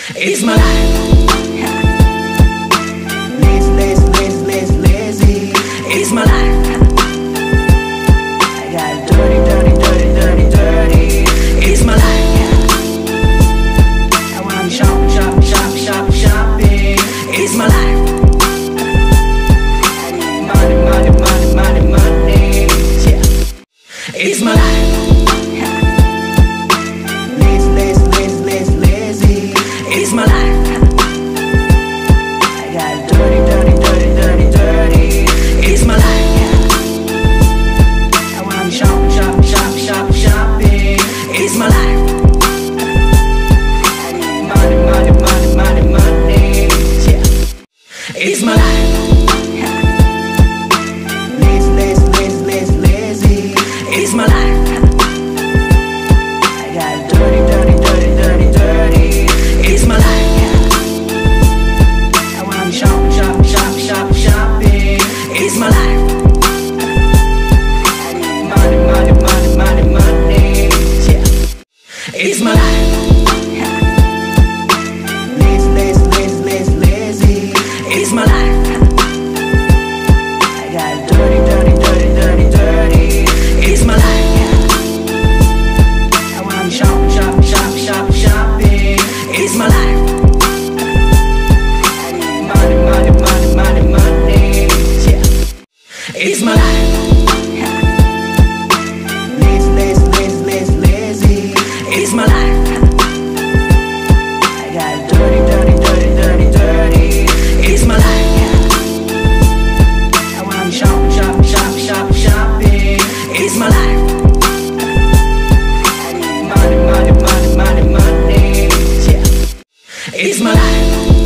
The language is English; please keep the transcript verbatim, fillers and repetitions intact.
It's my life. Lazy, lazy, lazy, lazy, lazy. It's my life. I got dirty, dirty, dirty, dirty, dirty. It's my life. I wanna shop, shop, shop, shop, shopping. It's my life. I need money, money, money, money, money. Yeah. It's my life. Lazy, lazy, lazy, lazy, lazy. It's my life. I got dirty, dirty, dirty, dirty, dirty. It's my life. I wanna shop, shop, shop, shop, shopping. It's my life. I need money, money, money, money, money. Yeah. It's my life. Lazy, lazy, lazy, lazy, lazy. It's my life. I got dirty, dirty, dirty, dirty, dirty. It's my life. I wanna shop, shop, shop, shop, shopping. It's my life. I need money, money, money, money, money. Yeah. It's my life. Lazy, lazy, lazy, lazy, lazy. It's my life. I got dirty, dirty, dirty, dirty, dirty. It's my life. I wanna shop, shop, shop, shop, shopping. It's my life. I need money, money, money, money, money. Yeah. It's my life. Lazy, lazy, lazy, lazy, lazy. It's my life. I got dirty, dirty, dirty, dirty, dirty. It's my life. I wanna shop, shop, shop, shop, shopping. It's my life. I need money, money, money, money, money. Yeah. It's my life.